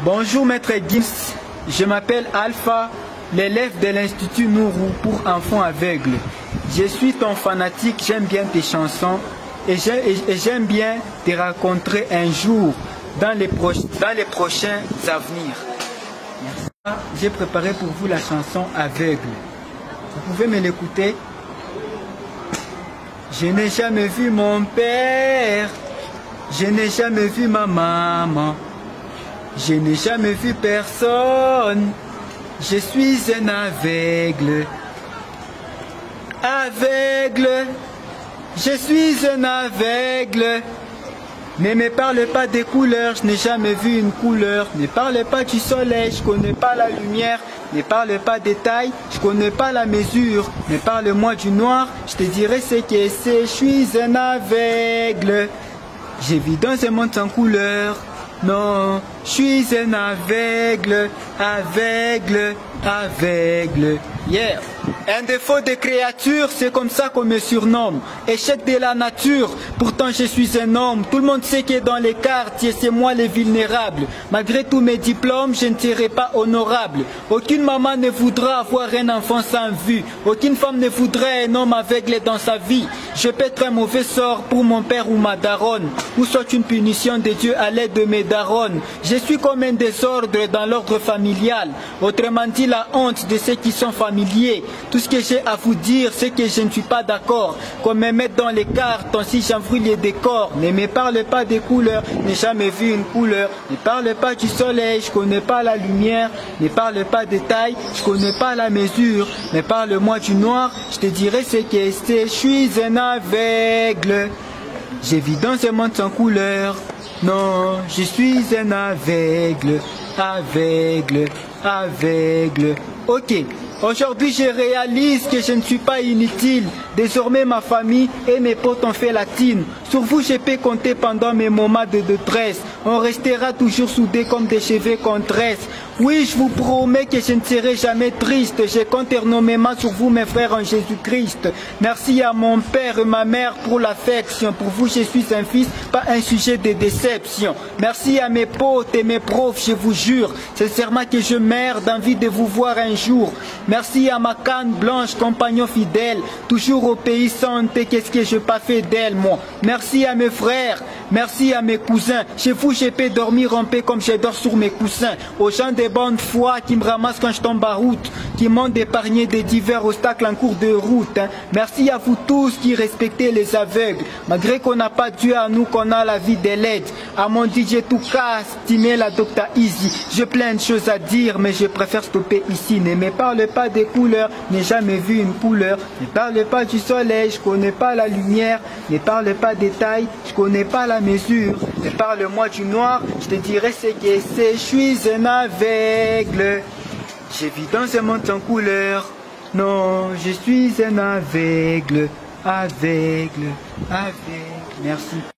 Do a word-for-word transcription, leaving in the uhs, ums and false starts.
Bonjour Maître Gims, je m'appelle Alpha, l'élève de l'Institut Nourou pour enfants aveugles. Je suis ton fanatique, j'aime bien tes chansons et j'aime bien te rencontrer un jour dans les, pro dans les prochains avenirs. J'ai préparé pour vous la chanson Aveugle. Vous pouvez me l'écouter? Je n'ai jamais vu mon père, je n'ai jamais vu ma maman, je n'ai jamais vu personne, je suis un aveugle. Aveugle, je suis un aveugle. Ne me parle pas des couleurs, je n'ai jamais vu une couleur. Ne parle pas du soleil, je connais pas la lumière. Ne parle pas des tailles, je connais pas la mesure. Ne parle-moi du noir, je te dirai ce que c'est. Je suis un aveugle. Je vis dans un monde sans couleur. Non, je suis un aveugle, aveugle, aveugle. Yeah. Un défaut de créature, c'est comme ça qu'on me surnomme. Échec de la nature, pourtant je suis un homme. Tout le monde sait que dans les quartiers, c'est moi les vulnérables. Malgré tous mes diplômes, je ne serai pas honorable. Aucune maman ne voudra avoir un enfant sans vue. Aucune femme ne voudrait un homme aveugle dans sa vie. Je peux être un mauvais sort pour mon père ou ma daronne, ou soit une punition de Dieu à l'aide de mes daronnes. Je suis comme un désordre dans l'ordre familial. Autrement dit, la honte de ceux qui sont familiers. Tout ce que j'ai à vous dire, c'est que je ne suis pas d'accord. Qu'on me mette dans les cartons si j'enfouis les décors. Ne me parle pas des couleurs, n'ai jamais vu une couleur. Ne parle pas du soleil, je connais pas la lumière. Ne parle pas des tailles, je connais pas la mesure. Mais parle-moi du noir, je te dirai ce que c'est. Je suis un aveugle. Je vis dans un monde sans couleur. Non, je suis un aveugle, aveugle, aveugle. Ok. Aujourd'hui, je réalise que je ne suis pas inutile. Désormais, ma famille et mes potes ont fait la tine. Sur vous, je peux compter pendant mes moments de détresse. On restera toujours soudés comme des cheveux qu'on tresse. Oui, je vous promets que je ne serai jamais triste. Je compte énormément sur vous, mes frères en Jésus-Christ. Merci à mon père et ma mère pour l'affection. Pour vous, je suis un fils, pas un sujet de déception. Merci à mes potes et mes profs, je vous jure. Sincèrement que je meurs d'envie de vous voir un jour. Merci à ma canne blanche, compagnon fidèle, toujours au pays santé, qu'est-ce que je pas fait d'elle, moi. Merci à mes frères, merci à mes cousins. Chez vous, je peux dormir en paix comme je dors sur mes coussins. Aux gens de bonne foi qui me ramassent quand je tombe à route, qui m'ont épargné des divers obstacles en cours de route. Hein. Merci à vous tous qui respectez les aveugles, malgré qu'on n'a pas Dieu à nous, qu'on a la vie de l'aide. À mon D J Toukas, Timé, la Docteur Easy, j'ai plein de choses à dire, mais je préfère stopper ici. Ne me parle pas des couleurs, n'ai jamais vu une couleur. Ne parle pas du soleil, je connais pas la lumière. Ne parle pas des tailles, je connais pas la mesure. Ne parle-moi du noir, je te dirai ce que c'est. Je suis un aveugle. Je vis dans un monde sans couleur. Non, je suis un aveugle, aveugle, aveugle. Merci.